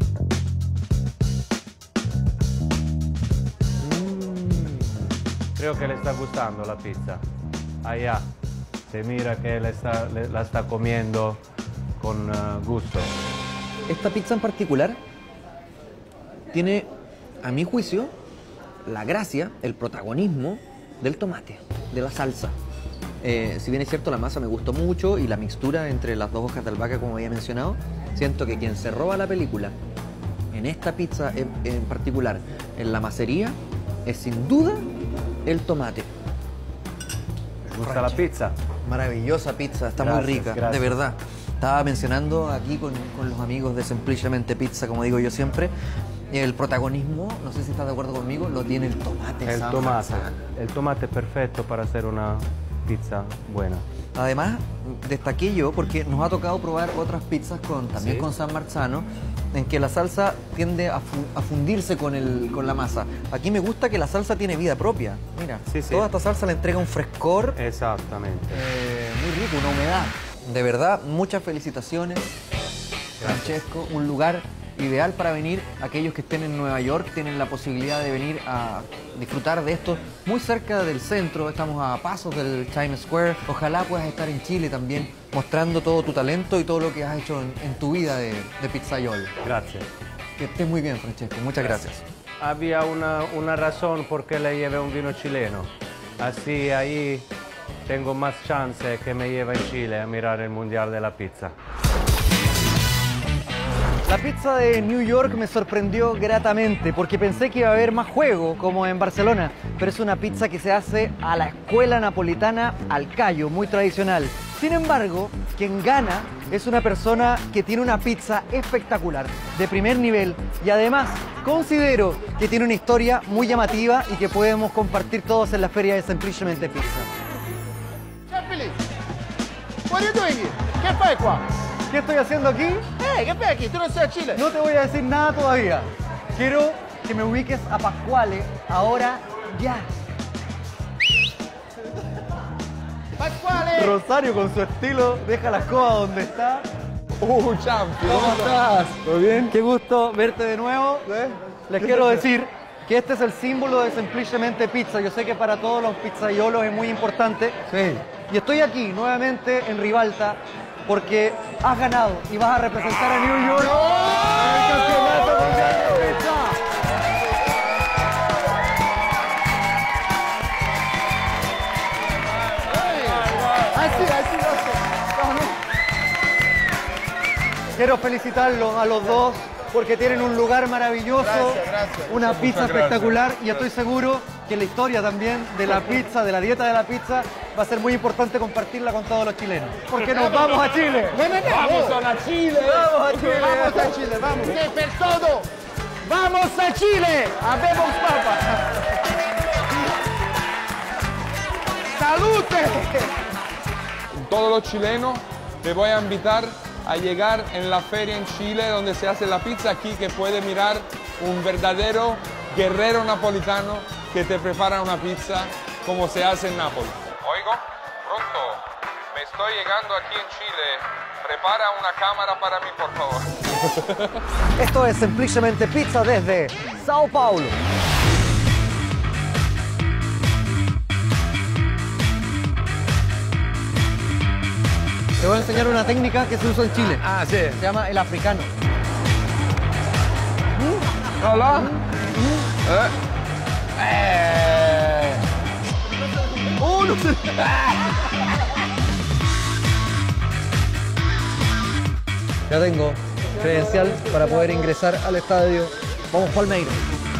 Creo veo que le está gustando la pizza. Allá, se mira que la está comiendo con gusto. Esta pizza en particular tiene, a mi juicio, la gracia, el protagonismo del tomate, de la salsa. Si bien es cierto, la masa me gustó mucho y la mixtura entre las dos hojas de albahaca, como había mencionado, siento que quien se roba la película en esta pizza en particular, en la macería, es sin duda el tomate. ¿Te gusta la pizza? Maravillosa pizza, está Gracias, muy rica, gracias. de verdad. Estaba mencionando aquí con los amigos de Sempliciamente Pizza, como digo yo siempre, el protagonismo, no sé si estás de acuerdo conmigo, lo tiene el tomate. El tomate. El tomate es perfecto para hacer una pizza buena. Además, destaqué yo porque nos ha tocado probar otras pizzas también con San Marzano, en que la salsa tiende a fundirse con la masa. Aquí me gusta que la salsa tiene vida propia. Mira, toda esta salsa le entrega un frescor. Exactamente. Muy rico, una humedad. De verdad, muchas felicitaciones, Francesco. Un lugar ideal para venir. Aquellos que estén en Nueva York tienen la posibilidad de venir a disfrutar de esto muy cerca del centro. Estamos a pasos del Times Square. Ojalá puedas estar en Chile también mostrando todo tu talento y todo lo que has hecho en tu vida de pizzaiolo. Gracias. Que estés muy bien, Francesco. Muchas gracias. Había una razón por qué le llevé un vino chileno. Así ahí tengo más chance que me lleve en Chile a mirar el Mundial de la Pizza. La pizza de New York me sorprendió gratamente porque pensé que iba a haber más juego como en Barcelona, pero es una pizza que se hace a la escuela napolitana al callo, muy tradicional. Sin embargo, quien gana es una persona que tiene una pizza espectacular, de primer nivel, y además considero que tiene una historia muy llamativa y que podemos compartir todos en la feria de Sempliciamente Pizza. Ciao Filippo, what are you doing here? ¿Qué fai qua? ¿Qué estoy haciendo aquí? ¿Qué fai aquí? ¿Tú no estás en Chile? No te voy a decir nada todavía. Quiero que me ubiques a Pasquale ahora ya. Pasquale. Rosario con su estilo deja la escoba donde está. Champi, ¿Cómo estás? ¿Todo bien? Qué gusto verte de nuevo. Les quiero decir que este es el símbolo de Sempliciamente Pizza. Yo sé que para todos los pizzaiolos es muy importante. Sí. Y estoy aquí nuevamente en Ribalta porque has ganado y vas a representar a New York en el Campeonato Mundial de Pizza. Quiero felicitarlos a los dos porque tienen un lugar maravilloso, Gracias. una Muchas pizza gracias. espectacular y estoy seguro que la historia también de la pizza, de la dieta de la pizza, va a ser muy importante compartirla con todos los chilenos. Porque nos vamos a Chile. Vamos a Chile. Vamos a Chile. Vamos a Chile, vamos. Que per todo. Vamos a Chile. Habemos papa. ¡Salute! Todos los chilenos te voy a invitar a llegar en la feria en Chile donde se hace la pizza aquí, que puede mirar un verdadero guerrero napolitano que te prepara una pizza como se hace en Nápoles. Oigo, pronto, me estoy llegando aquí en Chile. Prepara una cámara para mí, por favor. Esto es Sempliciamente Pizza desde Sao Paulo. Te voy a enseñar una técnica que se usa en Chile. Sí. Se llama el africano. Hola. No sé. Ya tengo credencial para poder ingresar al estadio. Vamos Palmeiras.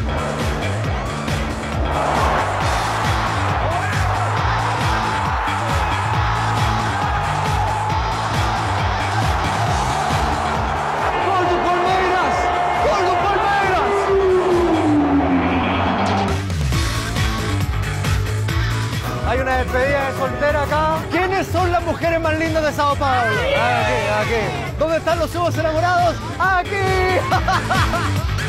¡Gol de Palmeiras! ¡Gol de Palmeiras! Hay una despedida de soltera acá. ¿Quiénes son las mujeres más lindas de Sao Paulo? Aquí. ¿Dónde están los nuevos enamorados? ¡Aquí!